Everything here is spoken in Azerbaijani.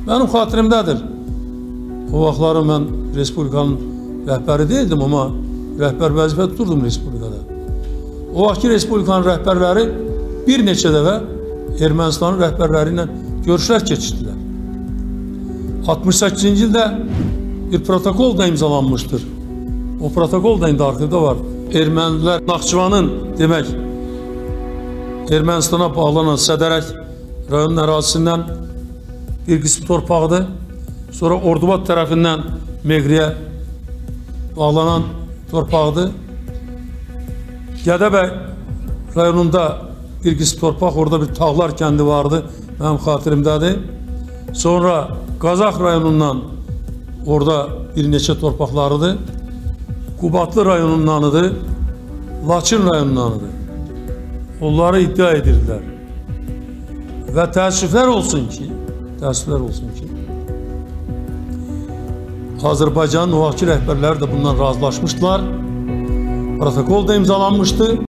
Mənim xatirimdədir. O vaxtları mən Respublikanın rəhbəri deyildim, amma rəhbər vəzifə tuturdum Respublikada. O vaxtki Respublikanın rəhbərləri bir neçə dəfə Ermənistanın rəhbərləri ilə görüşlər keçirdilər. 68-ci ildə bir protokol da imzalanmışdır. O protokol da indi arxivdə var. Ermənilər Naxçıvanın demək Ermənistana bağlanan Sədərək rayonun ərazisindən bir qismi torpaqdır. Sonra Ordubad tərəfindən Meğriyə bağlanan torpaqdır. Gədəbəy rayonunda bir qismi torpaq, orada bir Tağlar kəndi vardı, mənim xatirimdədir. Sonra Qazax rayonundan orada bir neçə torpaqlarıdır. Qubadlı rayonundanıdır, Laçın rayonundanıdır. Onları iddia edirdilər. Və təəssüflər olsun ki, Azərbaycanın o vaxtki rəhbərləri də bundan razılaşmışdılar. Protokol da imzalanmışdı.